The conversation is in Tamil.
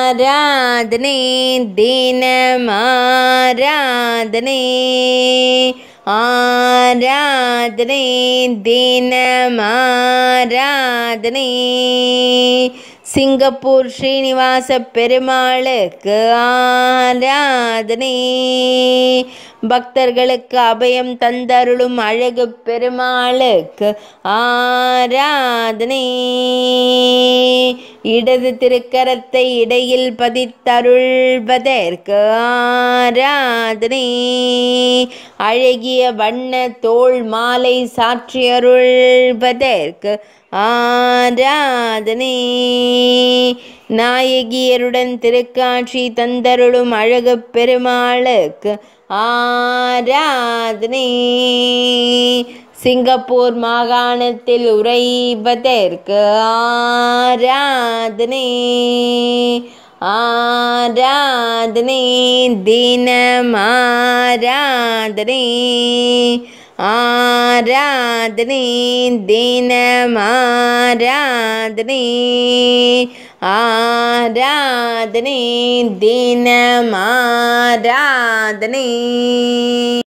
ஆராதனை தினமாராதனை ஆராதனை தினமாராதனை சிங்கப்பூர் ஸ்ரீனிவாச பெருமாளுக்கு ஆராதனை பக்தர்களுக்கு அபயம் தந்தருளும் அழகு பெருமாளுக்கு ஆராதனை இடது திருக்கரத்தை இடையில் பதித்தருள்வதற்கு ஆராதனை அழகிய வண்ண தோள் மாலை சாற்றியருள்வதற்கு ஆராதனை நாயகியருடன் திருக்காட்சி தந்தருளும் அழகு பெருமாளுக்கு ஆராதனை சிங்கப்பூர் மாகாணத்தில் உறைவதற்கு ஆராதனை ஆராதனை தினமாராதனை ஆராதனை தினமாராதனை ஆராதனை தினமாராதனை.